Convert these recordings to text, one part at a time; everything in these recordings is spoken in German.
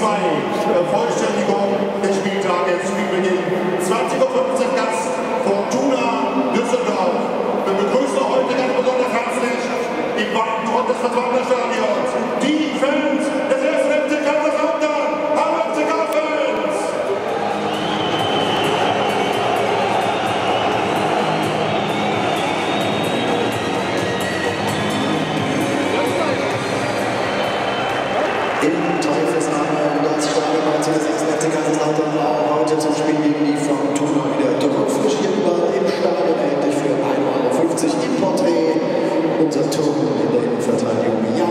Vollständigung des Spieltages. Spielbeginn 20:15 Uhr Gast Fortuna Düsseldorf. Wir begrüßen heute ganz besonders herzlich die beiden Front des Vertrauensstadions, die Fans des ersten FC Kaiserslautern. Hallo FCK-Fans! In Teufelsnamen das Stadion des ersten FC Kaiserslautern auch heute zum Spiel gegen die Fortuna wieder druckfrisch hier überall im Stadion erhältlich für 1,50 € im Porträt. Unser Tor in der Innenverteidigung. Ja,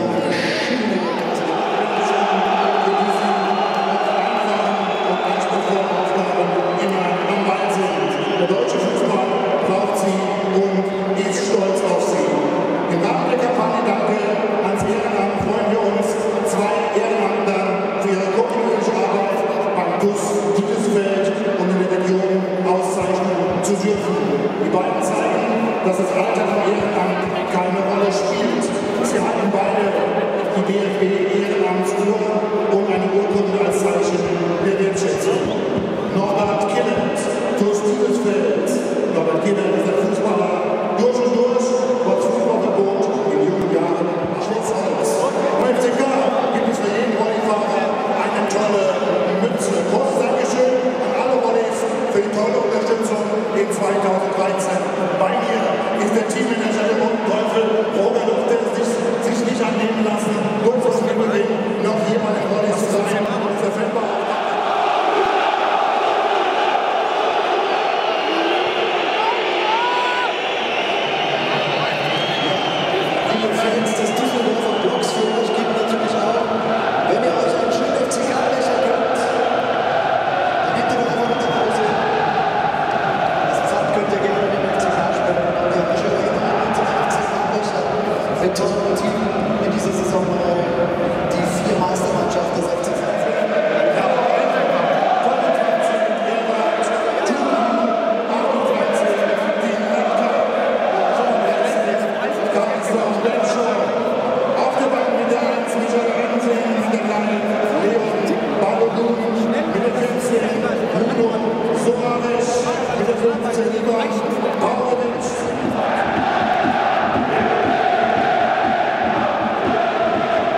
der deutsche Fußball braucht sie und ist stolz auf sie. Im Rahmen der Kampagne Danke ans Ehrenamt freuen wir uns, zwei Ehrenamtern für ihre kontinuierliche Arbeit beim TuS Dietesfeld und in der Region auszeichnen zu dürfen. Die beiden zeigen, dass das Alter von Ehrenamt keine Rolle spielt. Sie hatten beide die DFB-Ehrenamtsuhr und eine Urkunde als Zeichen der Wertschätzung. Norbert Killens, TuS Dietesfeld. Norbert Killens ist ein Fußballer durch und durch, trotz Fußballverbot in jungen Jahren schwarz Hals. Beim FCK gibt es für jeden Volleyfahrer eine tolle Mütze. Großes Dankeschön an alle Volleys für die tolle Unterstützung in 2013. Bei mir ist der Teammanager der Teufel, Robert durfte sich nicht annehmen lassen, kurz vor Spielbeginn noch hier bei den Volleys zu sein. Verfehlbar. In dieser Saison die 4 Meistermannschaft des FC auf der Bank mit der 1, Michael Ansehen, mit der 3, Leon Balodun, mit der 14, Bruno Soares, mit der 15, Ivan Pavlovic.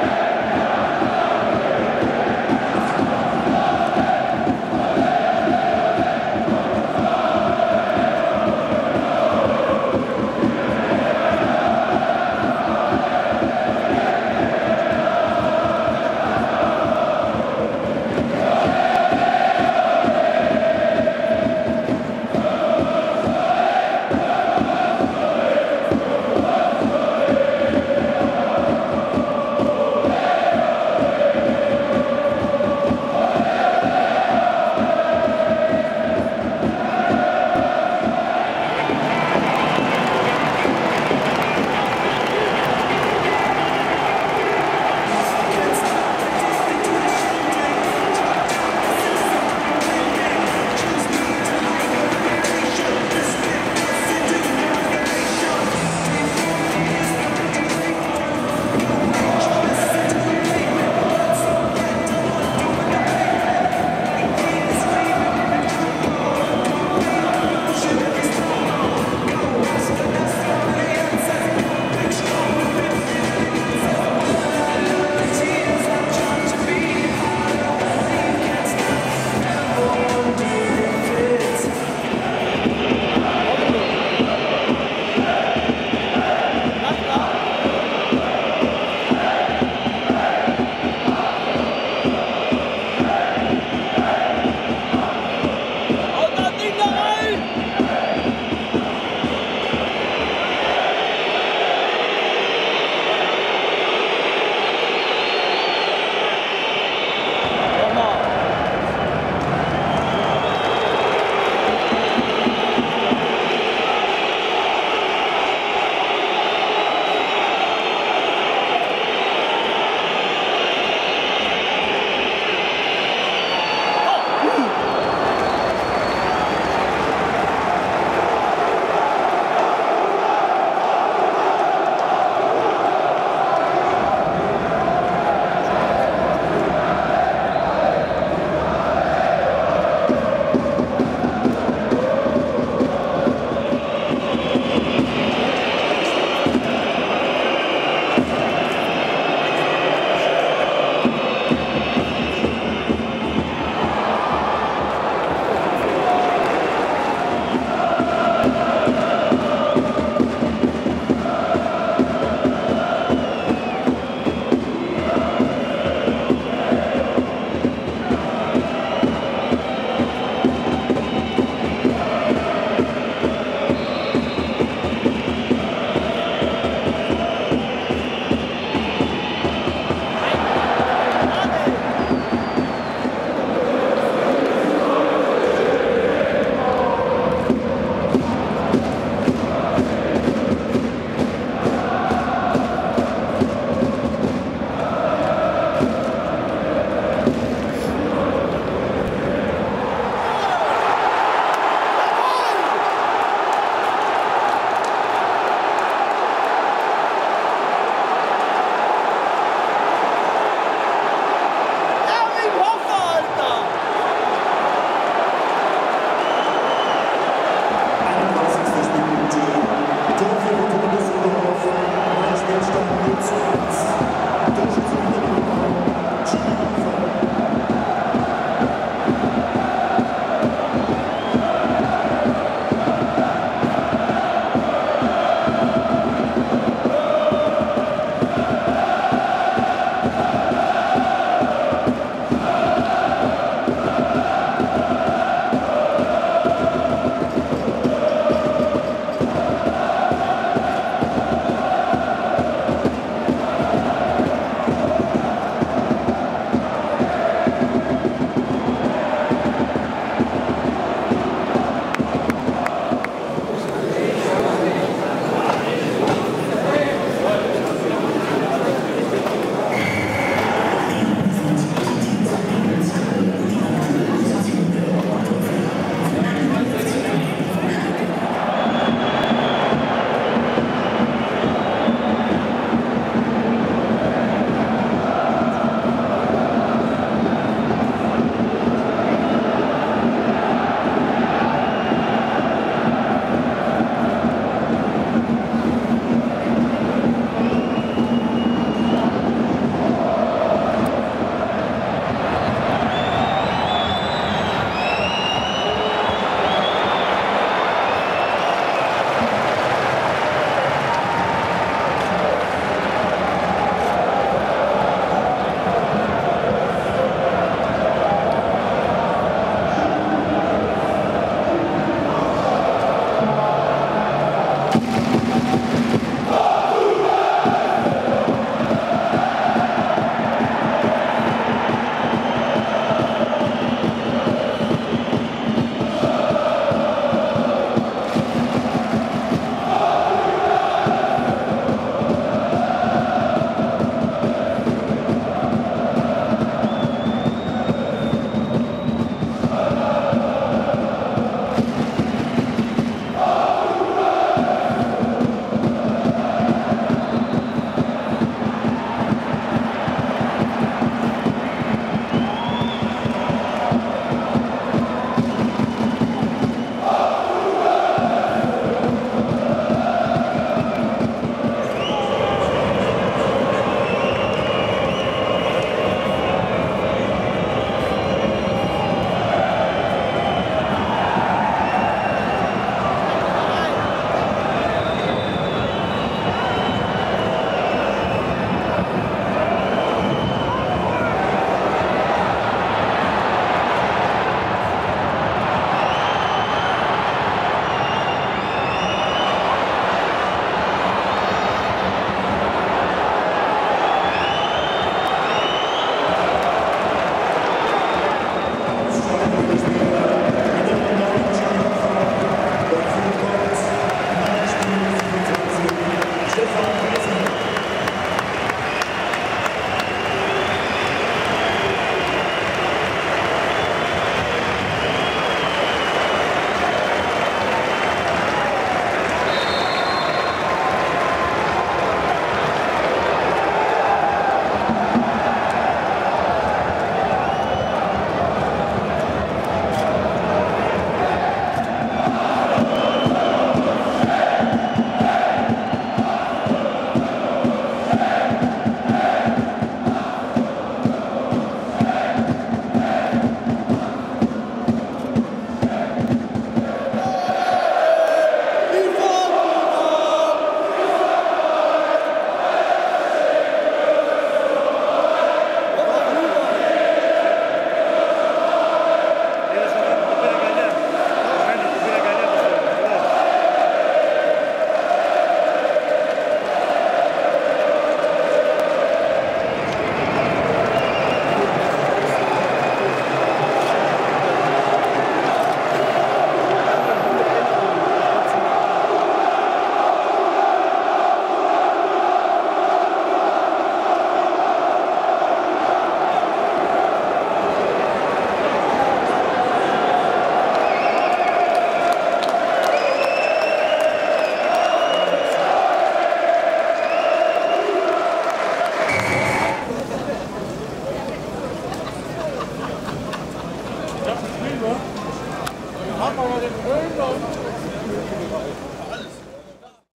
den Höhen und